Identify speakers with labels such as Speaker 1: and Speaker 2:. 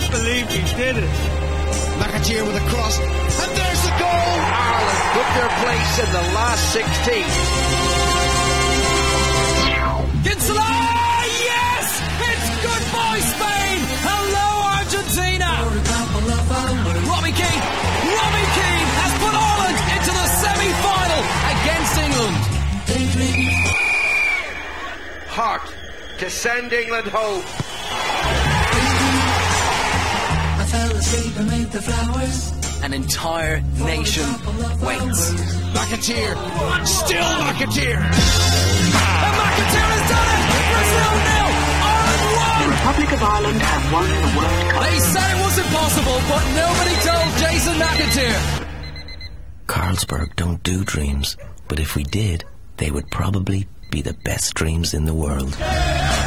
Speaker 1: can't believe he did it.
Speaker 2: McAteer with a cross, and there's the goal!
Speaker 3: Ireland took their place in the last 16.
Speaker 4: Kinsella! Yes! It's goodbye Spain! Hello Argentina! Robbie Keane has put Ireland into the semi-final against England.
Speaker 3: Heart to send England home.
Speaker 5: I fell asleep amid the flowers.
Speaker 4: An entire nation waits.
Speaker 2: McAteer, still McAteer!
Speaker 4: And McAteer has done it! Brazil 0, Ireland 1!
Speaker 6: The Republic of Ireland have won the World Cup.
Speaker 4: They said it was impossible, but nobody told Jason McAteer.
Speaker 7: Carlsberg don't do dreams, but if we did, they would probably be the best dreams in the world.